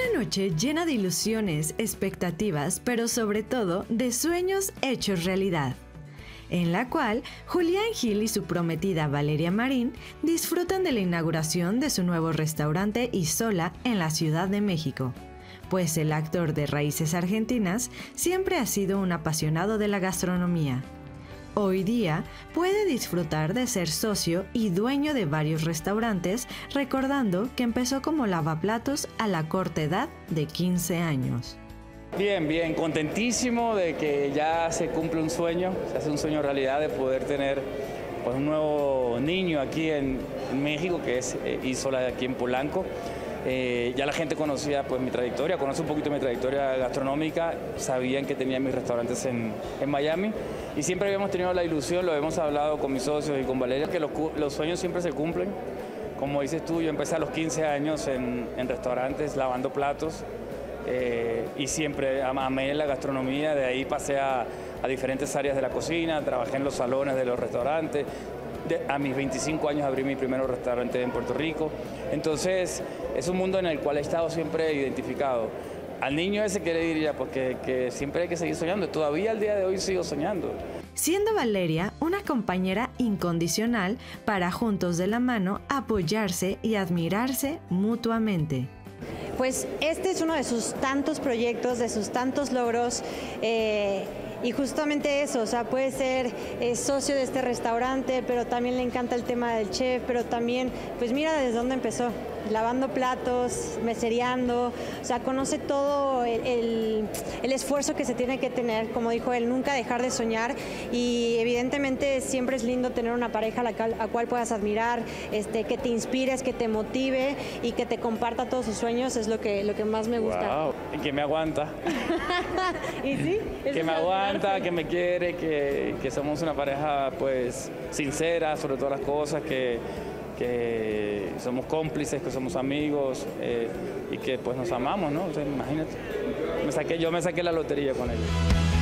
Una noche llena de ilusiones, expectativas, pero sobre todo de sueños hechos realidad, en la cual Julián Gil y su prometida Valeria Marín disfrutan de la inauguración de su nuevo restaurante Isola en la Ciudad de México, pues el actor de raíces argentinas siempre ha sido un apasionado de la gastronomía. Hoy día puede disfrutar de ser socio y dueño de varios restaurantes, recordando que empezó como lavaplatos a la corta edad de 15 años. Bien, contentísimo de que ya se cumple un sueño, se hace un sueño realidad de poder tener pues, un nuevo niño aquí en México, que es Isola de aquí en Polanco. Ya la gente conocía pues mi trayectoria, conoce un poquito mi trayectoria gastronómica, sabían que tenía mis restaurantes en Miami y siempre habíamos tenido la ilusión, lo hemos hablado con mis socios y con Valeria, que los sueños siempre se cumplen. Como dices tú, yo empecé a los 15 años en restaurantes lavando platos y siempre amé la gastronomía, de ahí pasé a diferentes áreas de la cocina, trabajé en los salones de los restaurantes. A mis 25 años abrí mi primer restaurante en Puerto Rico. Entonces, es un mundo en el cual he estado siempre identificado. Al niño ese que le diría, pues que siempre hay que seguir soñando. Todavía al día de hoy sigo soñando. Siendo Valeria una compañera incondicional para juntos de la mano apoyarse y admirarse mutuamente. Pues este es uno de sus tantos proyectos, de sus tantos logros. Y justamente eso, o sea, puede ser socio de este restaurante, pero también le encanta el tema del chef, pero también, pues mira desde dónde empezó, lavando platos, mesereando, o sea, conoce todo el esfuerzo que se tiene que tener, como dijo él, nunca dejar de soñar y evidentemente siempre es lindo tener una pareja a la cual puedas admirar, que te inspires, que te motive y que te comparta todos sus sueños, es lo que más me gusta. Wow. Y que me aguanta. ¿Y sí? Que me aguanta, que me quiere, que somos una pareja pues sincera sobre todas las cosas, que somos cómplices, que somos amigos y que pues nos amamos, ¿no? O sea, imagínate, yo me saqué la lotería con ella.